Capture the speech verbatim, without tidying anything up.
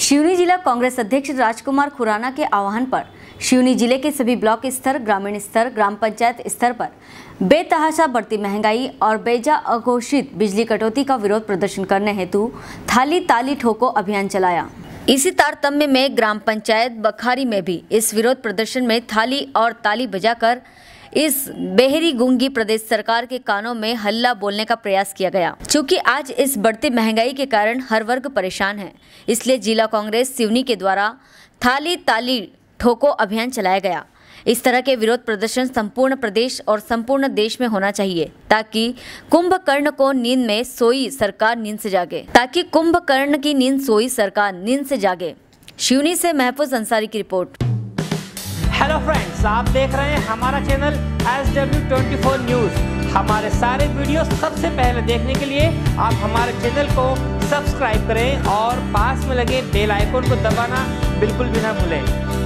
सिवनी जिला कांग्रेस अध्यक्ष राजकुमार खुराना के आह्वान पर सिवनी जिले के सभी ब्लॉक स्तर, ग्रामीण स्तर, ग्राम पंचायत स्तर पर बेतहाशा बढ़ती महंगाई और बेजा अघोषित बिजली कटौती का विरोध प्रदर्शन करने हेतु थाली ताली ठोको अभियान चलाया। इसी तारतम्य में ग्राम पंचायत बखारी में भी इस विरोध प्रदर्शन में थाली और ताली बजाकर इस बेहरी गूंगी प्रदेश सरकार के कानों में हल्ला बोलने का प्रयास किया गया। चूँकि आज इस बढ़ती महंगाई के कारण हर वर्ग परेशान है, इसलिए जिला कांग्रेस सिवनी के द्वारा थाली ताली ठोको अभियान चलाया गया। इस तरह के विरोध प्रदर्शन संपूर्ण प्रदेश और संपूर्ण देश में होना चाहिए ताकि कुंभकर्ण को नींद में सोई सरकार नींद से जागे ताकि कुंभकर्ण की नींद सोई सरकार नींद से जागे। सिवनी से महफूज अंसारी की रिपोर्ट। हेलो फ्रेंड्स, आप देख रहे हैं हमारा channel S W twenty four news. हमारे सारे वीडियो सबसे पहले देखने के लिए आप हमारे चैनल को सब्सक्राइब करें और पास में लगे बेल आइकन को दबाना बिल्कुल भी ना भूलें।